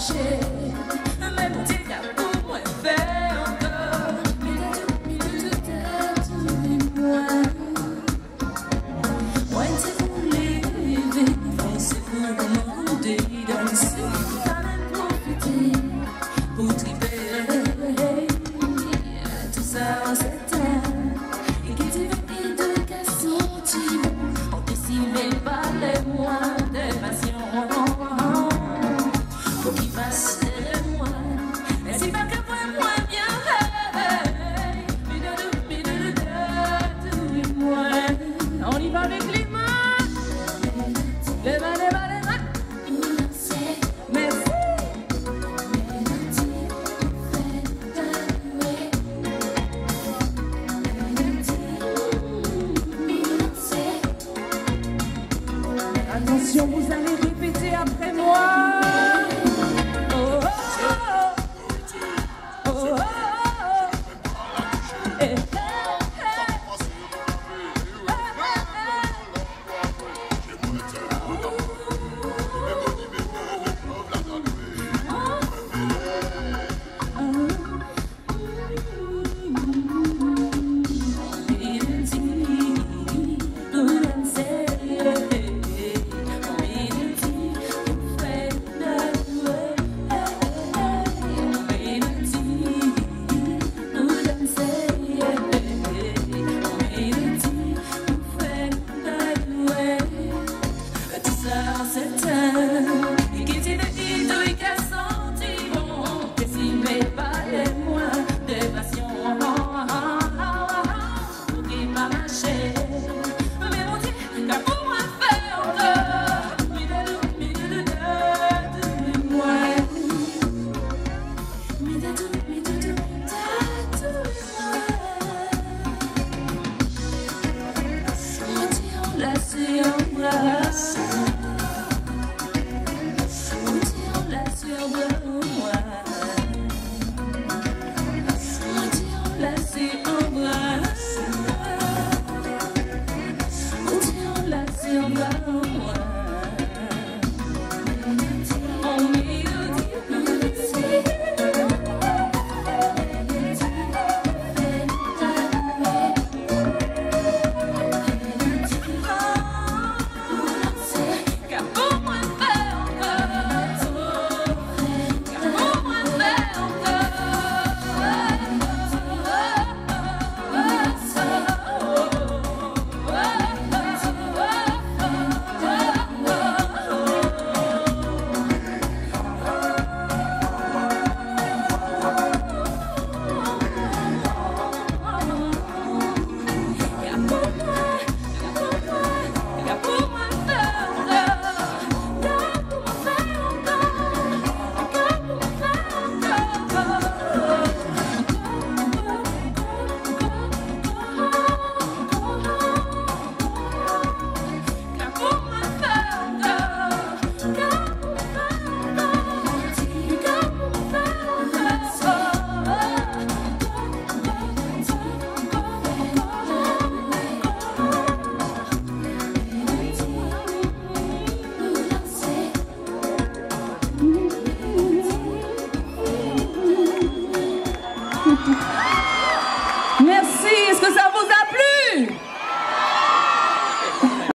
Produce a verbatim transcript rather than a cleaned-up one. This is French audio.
marcher. Mais mon Dieu, car pour moi, fait encore. Mais de tout à tout, moi. Moi, c'est pour les rêver. C'est pour demander, danser. Quand même profiter. Pour triper. Tout ça en sept ans. Et qui dit et de qu'à sortir. On décime pas les mois de passion. Pour qu'il passe de moi. Et si pas que moi, moi bien. Mais de tout, mais de tout, de tout, moi. On y va avec les mains. Les mains, les mains, les mains. Merci. Attention, vous allez répéter après moi. Oh, oh, oh, oh, oh, oh. Eh, eh, Là, c'est en bas, moi.